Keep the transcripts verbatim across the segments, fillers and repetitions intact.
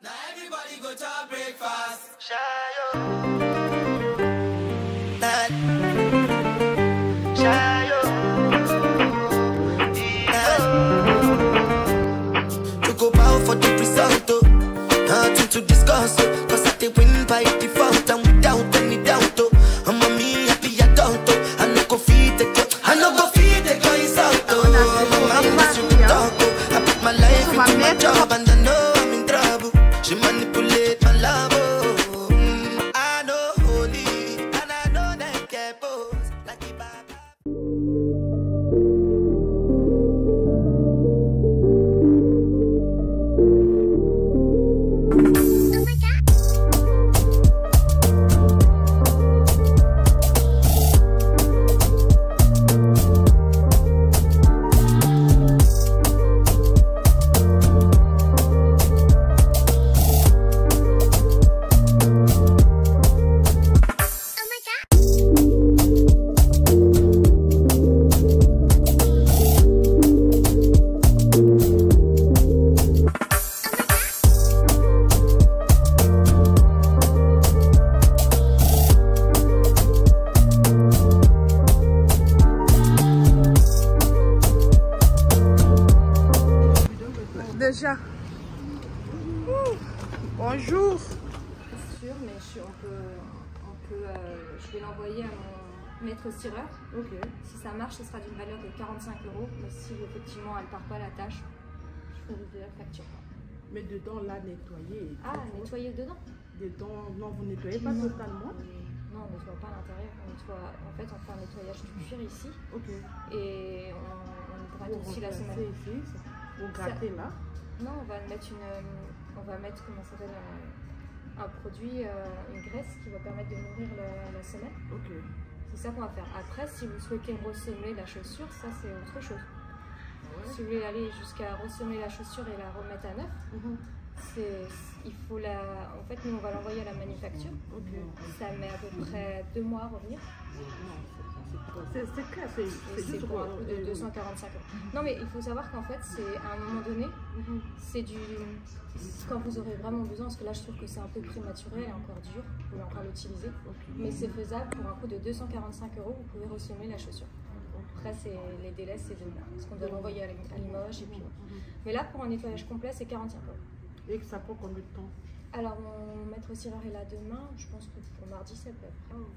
Now everybody go to breakfast. Shayo. That. Shayo. To go bow for the result, oh. Nothing to discuss, oh. Cause I take win by default and without any doubt, oh. I'm a me happy adult, oh. I no go feed the girl, I no go feed the girl insult, oh. I'm a mess with the talk, oh. I put my life into my job and I know I'm in trouble. She manipulate my love, oh. Mm, I know holy and I know them get pose like the Baba. Déjà. Ouh. Bonjour. C'est sûr, mais je, on peut, on peut, euh, je vais l'envoyer à mon maître cireur. Ok. Si ça marche, ce sera d'une valeur de quarante-cinq euros. Mais si effectivement elle part pas la tâche, je peux vous faire la facture. Mais dedans, là, nettoyer. Ah, nettoyer dedans? Dedans, non, vous nettoyez pas non. totalement? Non, on ne nettoie pas à l'intérieur. On nettoie, en fait, on fait un nettoyage du cuir ici. Ok. Et on, on gratte vous aussi la semelle. Ici, vous grattez là? Non, on va mettre une, on va mettre comment ça s'appelle un, un produit, euh, une graisse qui va permettre de nourrir la, la semelle. Ok. C'est ça qu'on va faire. Après, si vous souhaitez ressemer la chaussure, ça c'est autre chose. Ouais. Si vous voulez aller jusqu'à ressemer la chaussure et la remettre à neuf, mm-hmm. c'est, il faut la, en fait, nous on va l'envoyer à la manufacture. Okay. Ça met à peu près deux mois à revenir. C'est clair, c'est pour un coût de deux cent quarante-cinq euros. Non, mais il faut savoir qu'en fait, c'est à un moment donné, mm-hmm. c'est du. Quand vous aurez vraiment besoin, parce que là, je trouve que c'est un peu prématuré et encore dur, vous pouvez encore l'utiliser, okay. Mais c'est faisable pour un coût de deux cent quarante-cinq euros, vous pouvez ressemer la chaussure. Après, les délais, c'est deux mois, parce qu'on doit l'envoyer à Limoges et puis. Mm-hmm. Mais là, pour un nettoyage complet, c'est quarante-cinq euros. Et que ça prend combien de temps? Alors, mon maître cireur est là demain, je pense que pour mardi, ça peut être. Oh.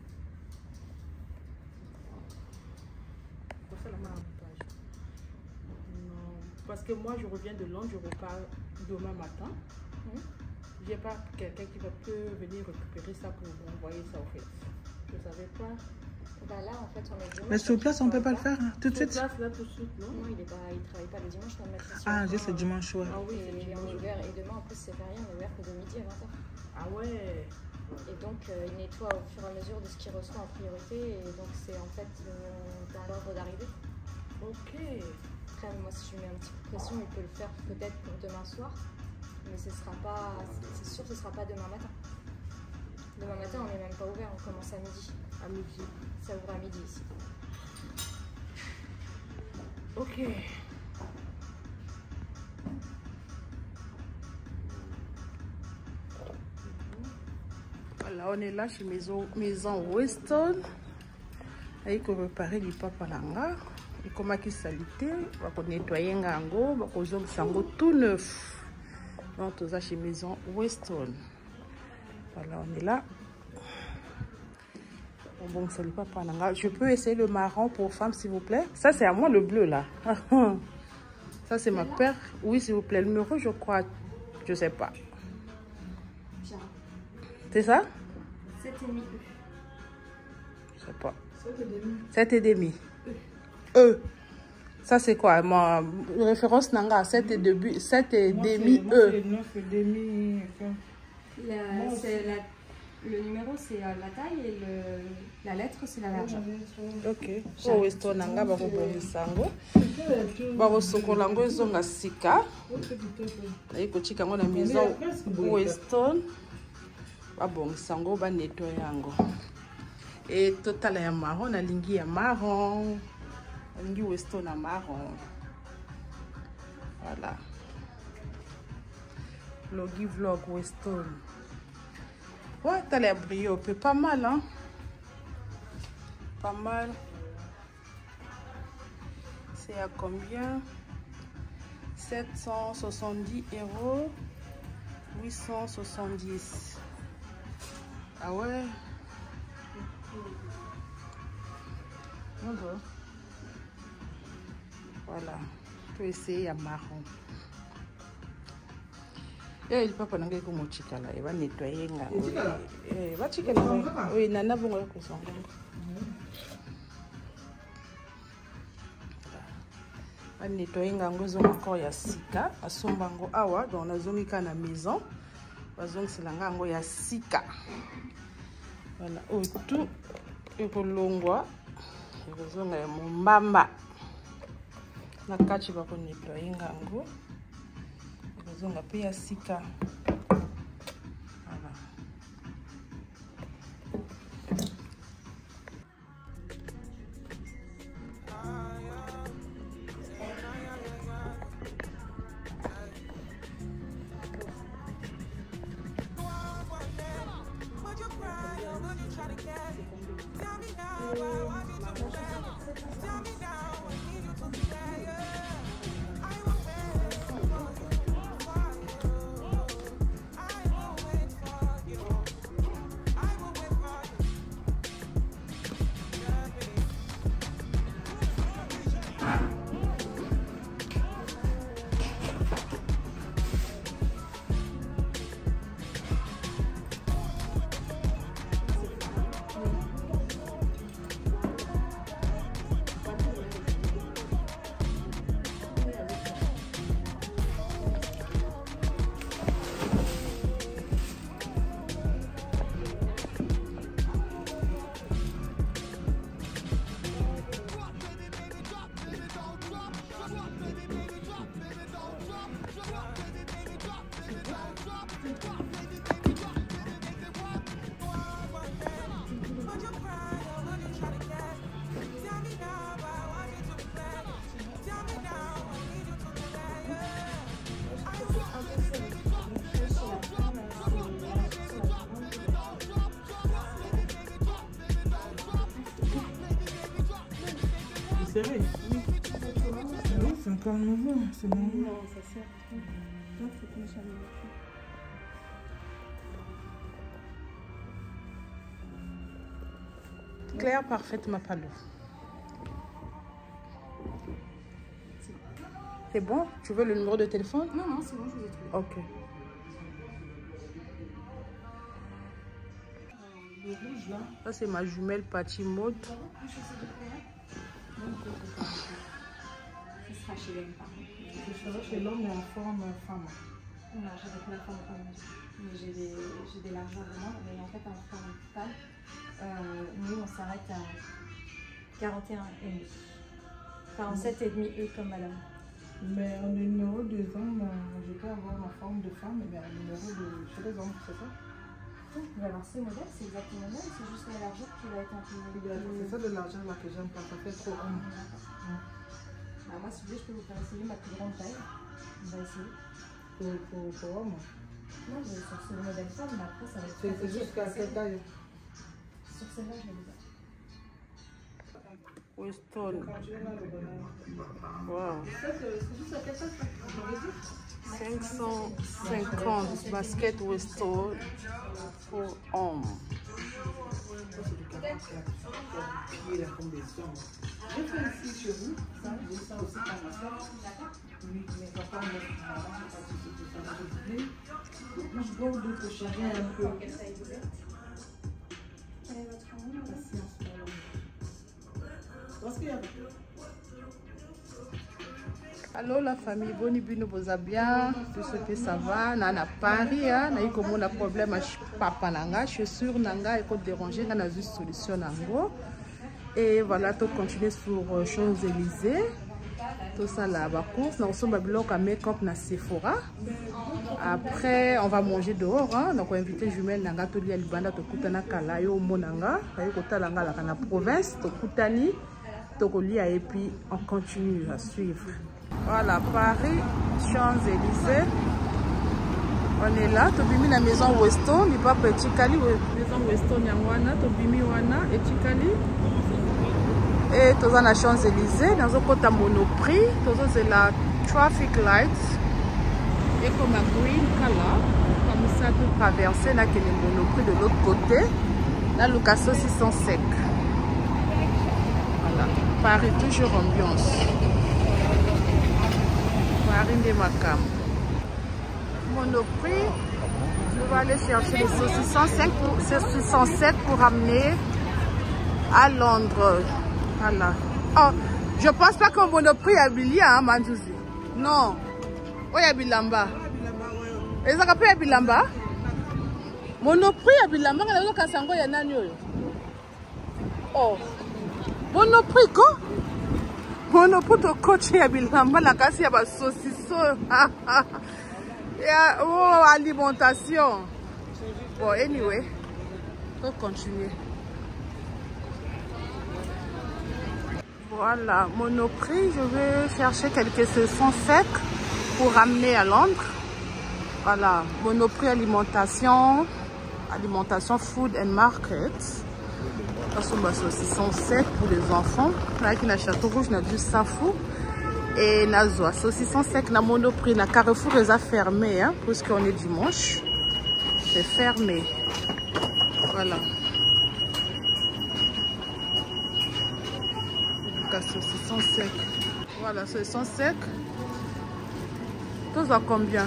Ça, la page. Non, parce que moi je reviens de Londres, je repars demain matin. Mmh. J'ai pas quelqu'un qui va peut venir récupérer ça pour envoyer ça au fait. Je savais pas. Bah là en fait on est dimanche. Mais sur place on peut pas le faire hein, tout de suite. Sur place là tout de suite non. Non il est pas, il travaille pas le dimanche, on va mettre ici. Ah juste le dimanche ouais. Ah oui. Et on est ouvert et demain en plus c'est férié, on est ouvert que de midi à vingt heures. Ah ouais. Et donc euh, il nettoie au fur et à mesure de ce qu'il reçoit en priorité et donc c'est en fait euh, dans l'ordre d'arrivée. Ok. Après moi si je lui mets un petit peu de pression il peut le faire peut-être pour demain soir, mais ce sera pas, c'est sûr que ce sera pas demain matin. Demain matin on n'est même pas ouvert, on commence à midi. À midi. Ça ouvre à midi ici. Ok. Voilà, on est là chez Maison, maison Weston. Et qu'on préparer du papa langa. Et comment qui salité, on va nettoyer ngango, on va causer sango tout neuf. Donc tout ça chez Maison Weston. Voilà, on est là. Bon, c'est le papa langa. Je peux essayer le marron pour femme, s'il vous plaît. Ça, c'est à moi le bleu là. Ça, c'est ma paire. Oui, s'il vous plaît. Le numéro, je crois. Je sais pas. C'est ça? sept et demi. Je sais pas. sept et demi. E. Ça, c'est quoi? Ma référence nanga. sept et demi. sept et demi E. neuf et demi. C'est la. Le numéro c'est la taille et le, la lettre c'est la largeur. Ok. Oh, Weston nanga ba ko bongisango. Ba ko sokola ngo ezonga sika. Na yiko chika ngo na maison Weston. Ba bongisango ba nettoyer yango. Et total ya marron na lingi ya marron. Lingi Weston na marron. Voilà. Vloggy Vlog Weston. Ouais, t'as l'air brio, peu pas mal, hein. Pas mal. C'est à combien? sept cent soixante-dix euros. huit cent soixante-dix. Ah ouais. Voilà. Tu peux essayer à marron. Eh, il papa n'a pas comme chica là. Il va nettoyer. Eh, va chica là. Oui, nana bon là que ça. Va nettoyer ngango zo encore ya sika. Asombango awa donc na zongi ka na maison. Bazong c'est la ngango ya sika. Voilà. Oh tout ekolongwa. Ekozonga ya mumbamba. Na kati ba ko nettoyer ngango. Zonga pe ya sika. Voilà. serré. Oui, oui c'est encore nouveau. C'est bon. Non, ça sert. Donc, faut que je sois Claire, parfaite, ma palou. C'est bon? Tu veux le numéro de téléphone? Non, non, c'est bon, je vous ai trouvé. Ok. Le rouge là. Ça, c'est ma jumelle Patty Mode. Ce sera chez l'homme, par contre. Ce sera chez l'homme mais en forme femme. Non, j'avais plein de formes comme mais j'ai des, j'ai des largeurs vraiment, mais en fait en forme femme, euh, nous on s'arrête à quarante et un virgule cinq. quarante-sept virgule cinq E comme madame. Mais en numéro des hommes, je peux avoir ma forme de femme, mais un numéro de chez les hommes, c'est ça? Mais alors ce modèle, c'est exactement le même, c'est juste la largeur qui va être un peu... C'est ça de l'argent là que j'aime pas, ça fait trop homme. Alors moi si vous voulez, je peux vous faire essayer ma plus grande taille. On va essayer. Pour, pour, pour homme. Non, mais sur ce modèle femme, mais après ça va être... C'est jusqu'à quelle taille? Sur celle-là, je l'ai déjà. Weston. Wow. cinq cent cinquante baskets Weston pour hommes. Il a comme des hommes. Je fais ici chez vous, ça, j'ai ça aussi par ma soeur. Oui, mais papa me dit, je dois d'autres chéris un peu. Allô la famille, boni bino boza bien, tout ce que ça va, na Paris, hein, na comme on a problème à papa nanga, je suis sûre nanga et qu'on déranger, na na une solution nango. Et voilà, tout continuer sur euh, Champs-Élysées, tout ça là, bah course, na sommes bloc à make-up na Sephora. Après, on va manger dehors, hein, donc on va inviter jumelle nanga to li alibanda to kutana kala yo monanga, ayo kota langa la kana province to kutani. Et puis on continue à suivre. Voilà, Paris, Champs-Élysées. On est là, tobimi la maison Weston, ni papa Etikali, maison Weston Yangwana, tobimi wana Etikali. Et tous en Champs-Élysées, dans un côté Monoprix, tous c'est la traffic lights. Et comme un green color, comme ça tout traverser là que les Monoprix de l'autre côté. Là le casso six cent sec. Voilà, Paris toujours ambiance. Paris de Macam. Monoprix, je vais aller chercher les saucissons sec pour, saucissons secs pour amener à Londres. Voilà. Oh, je pense pas qu'un Monoprix a billet à Mandouzi. Non. Oui, il y a Bilamba. Et ça a Bilamba? Monoprix a Bilamba, il y a Kassango, il y a Nanyo. Oh. Monoprix, quoi? Monoprix, tu coach, il y a Bilamba, la casse, il y a saucisson. Oh, alimentation. Bon, anyway, on va continuer. Voilà, Monoprix, je vais chercher quelques saucissons secs pour ramener à Londres. Voilà, Monoprix alimentation, alimentation food and market. Ça sont des saucissons secs pour les enfants. Là, qui n'a Château Rouge, n'a du safou. Et Nazoa, saucisson sec, na Monoprix, na Carrefour les a fermé, hein, parce qu'on est dimanche. C'est fermé. Voilà. Donc, saucisson sec. Voilà, saucisson sec. Tous à combien?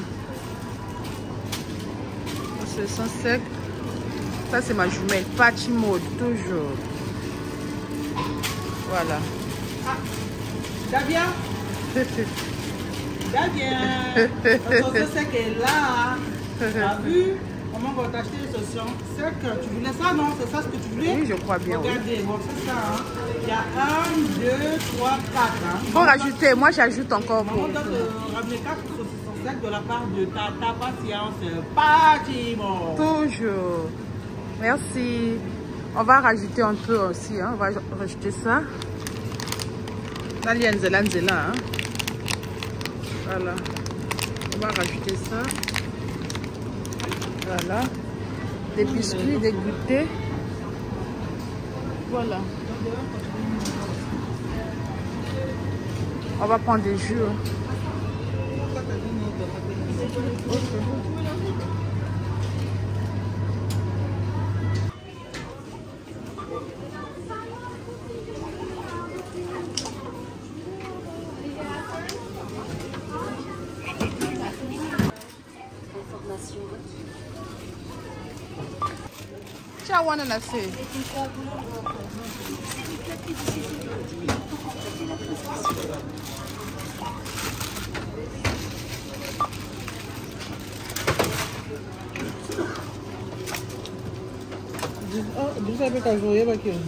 Saucisson sec. Ça, c'est ma jumelle. Patchy mode, toujours. Voilà. Ah, ça vient? Bien, bien. Parce que c'est qu'elle est là. Tu as vu comment on va t'acheter les saucissons secs? Tu voulais ça, non? C'est ça ce que tu voulais? Oui, je crois bien. Regardez, Oui. bon, c'est ça. Hein. Il y a un, deux, trois, quatre. Hein. Faut rajouter. Moi, j'ajoute encore. Maman doit te ramener quatre saucissons secs de la part de Tata Patience. Patimo. Toujours. Merci. On va rajouter un peu aussi. Hein. On va rajouter ça. Là, il y a Nzela Nzela. Hein. Voilà. On va rajouter ça. Voilà. Des biscuits, des goûters. Voilà. On va prendre des jus. Hein. Okay. Ciao, one and a say. Vous savez qu'à jouer avec eux.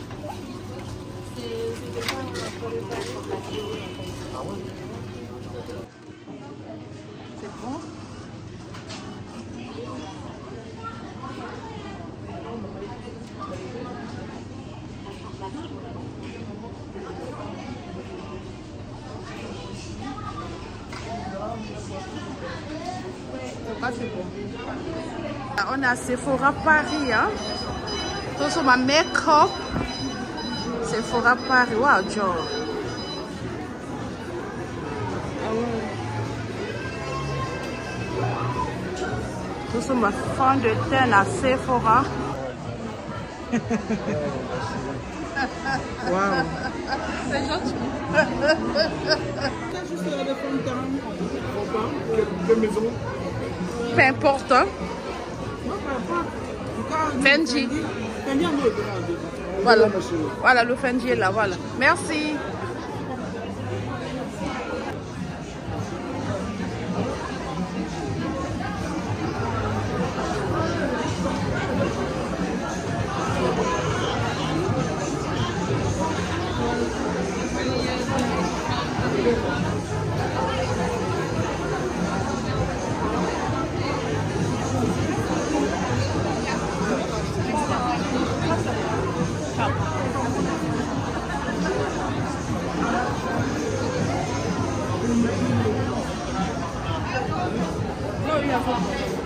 C'est bon? C'est bon. On a Sephora Paris, hein? Tout sur ma make-up. Sephora Paris, wow, Joe. Tout sur ma fond de teint à Sephora. Wow. C'est gentil. Quelle maison? Peu importe. Hein? Fendi. Voilà. Voilà, le Fendi est là, voilà. Merci. No, you have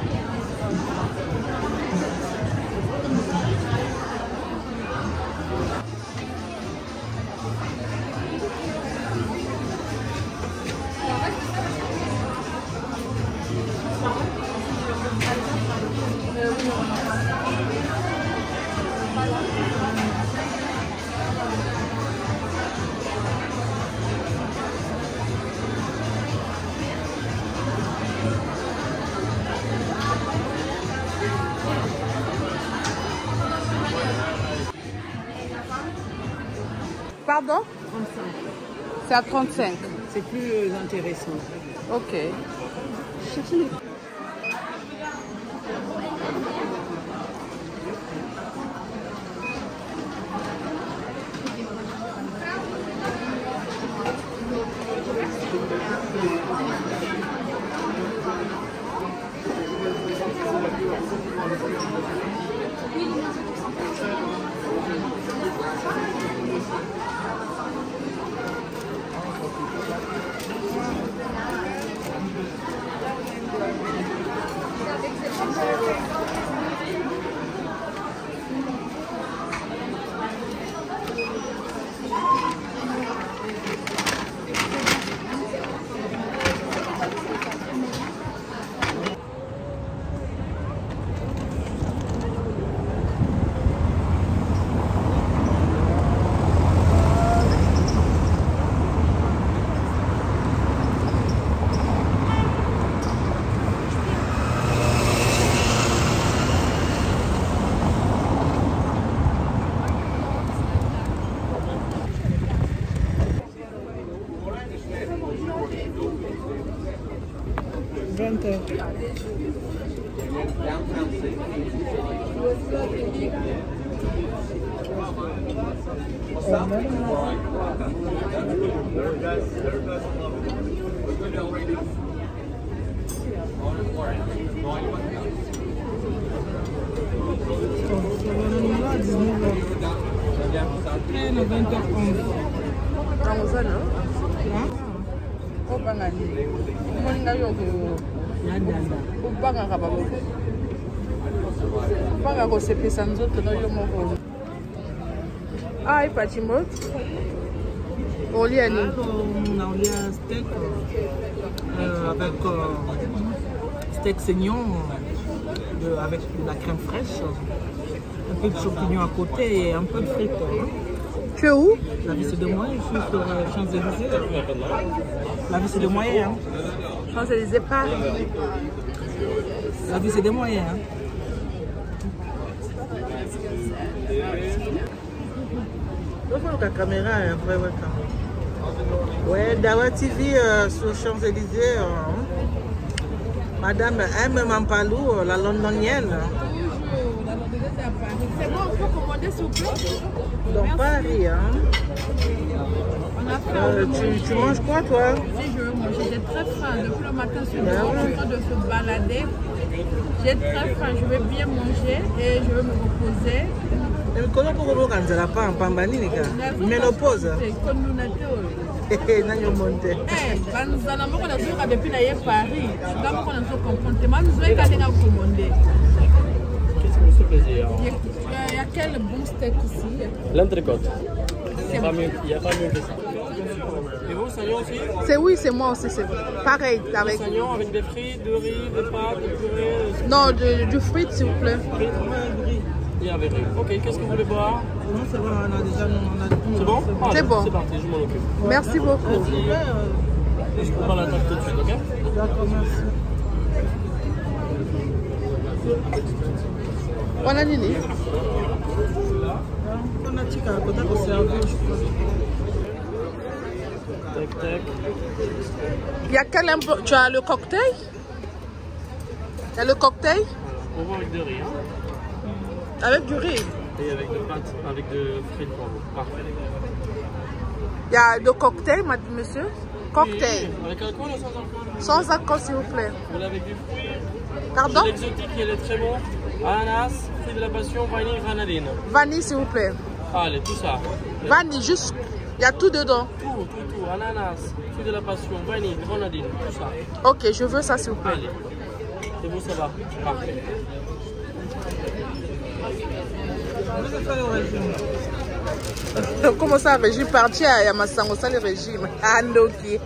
Pardon? trente-cinq. C'est à trente-cinq. C'est plus euh, intéressant. Ok. Cherchez les... vingt heures. vingt heures onze. Oh, bangani. Moninga yoko. Ubanga kababo. Ubanga ko sepesa nzoto na yo moko. Ah, ipachimbo. Oli ani. On a un steak euh, avec euh, steak saignon de, avec de la crème fraîche, un peu de champignons à côté et un peu de frites. Hein. Tu es où? La vie c'est de moyen, je suis sur euh, Champs-Élysées. La vie c'est de moyen. Hein. Champs-Élysées pas. La vie c'est des moyens. Hein. Il faut que la caméra est vrai, ouais. Ouais, Dawa T V euh, sur Champs-Élysées. Euh, Madame M. Mampalou, euh, la londonienne. C'est bon, on peut commander s'il vous plaît? Dans Paris, hein. Euh, tu, tu manges quoi, toi? Si je veux manger, j'ai très faim. Depuis le matin, je suis en train de se balader. J'ai très faim, je veux bien manger et je veux me reposer. Mais comment pour vous quand la pas en pambani, les gars? Ménopause. C'est comme nous n'avons Eh, n'a monté. Eh, quand nous avons depuis Paris, quand nous avons compris, nous avons commandé. Qu'est-ce qui vous fait plaisir? Il y a quel bon steak ici? L'entrecôte. Il n'y a, a pas mieux que ça. Et vous, sagnon aussi? C'est oui, c'est moi aussi, c'est pareil. Avec... Sagnon avec des frites, de riz, de pâtes, de purée? Non, de, du frites s'il vous plaît. Frites, riz. Et avec riz. Ok, qu'est-ce que vous voulez boire? Non, c'est bon, on a déjà on a tout. C'est bon? Ah, c'est bon. C'est parti, je m'en occupe. Merci beaucoup. Merci. Je prends la table tout de suite, ok? D'accord, merci. On a Nini. On a tika à côté de servir, je crois. Tac, tac. Il y a quel impo... Tu as le cocktail? Il y a le cocktail? On va avec du riz. Hein? Avec du riz. Et avec de pâtes, avec de frites pour vous. Parfait. Il y a le cocktail, monsieur? Cocktail. Oui, avec alcool ou sans alcool? Sans alcool, s'il vous plaît. Vous voulez avec du fruit? Pardon? L'exotique, il est très bon. Ananas, fruit de la passion, vanille, grenadine. Vanille, s'il vous plaît. Allez, tout ça. Vanille, juste. Il y a tout dedans. Tout, tout, tout. Ananas, fruit de la passion, vanille, grenadine, tout ça. Ok, je veux ça, s'il vous plaît. Allez. Et vous, ça va? Parfait. Comment ça, régime parti à Yamasango, ça le régime. Andoki.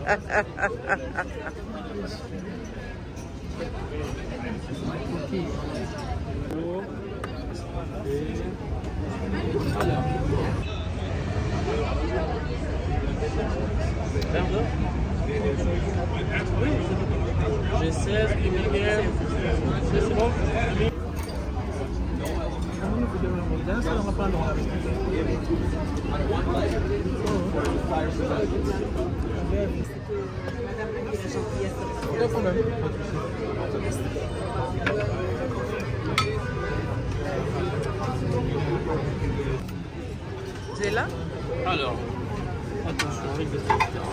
J'ai seize, Miguel. C'est bon? C'est là? Alors, attention, avec des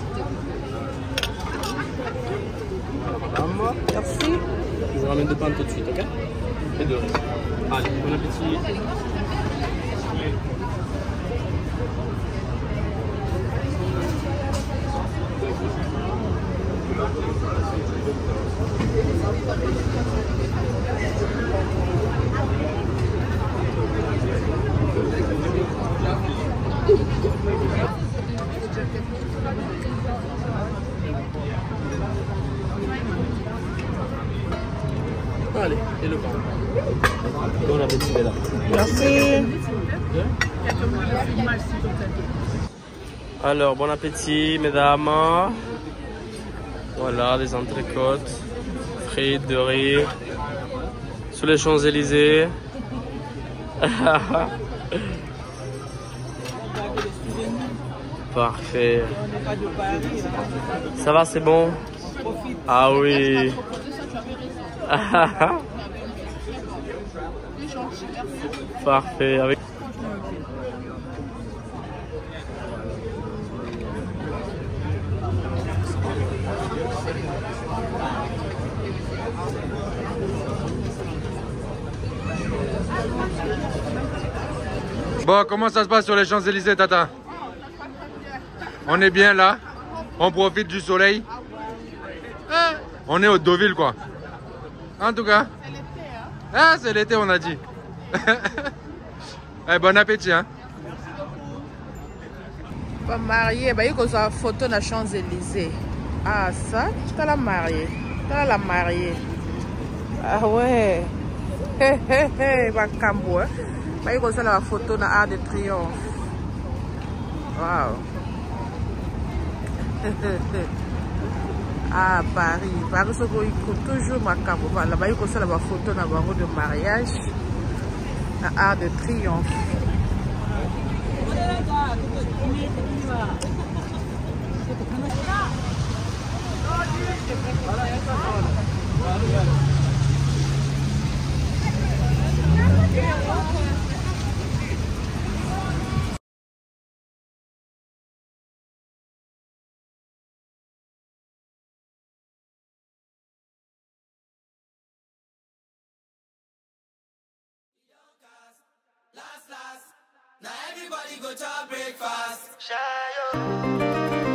Madame. Merci. Je vous ramène deux pains tout de suite, ok? Et deux. Allez, bon appétit. Allez, et le pain. Bon appétit, là. Merci. Alors, bon appétit, mesdames. Voilà, des entrecôtes, frites, de riz, sur les Champs-Élysées. Parfait. Ça va, c'est bon? Ah oui. Parfait. Avec... Bon, comment ça se passe sur les Champs-Élysées, Tata? On est bien là? On profite du soleil? On est au Deauville, quoi. En tout cas. C'est l'été, hein? Ah, c'est l'été, on a dit. Eh, bon appétit, hein? Pas marié, bah il y a une photo de Champs-Élysées. Ah, ça, tu as la mariée. Tu as la mariée. Ah ouais. Hé hé hé, bah cambo, hein? Bah il y a la photo de l'Arc de Triomphe. Waouh. Ah, Paris. Paris, c'est toujours ma cambo. Voilà, bah il y a la photo de mariage. L'Arc de Triomphe. Now everybody go to breakfast. Shayo.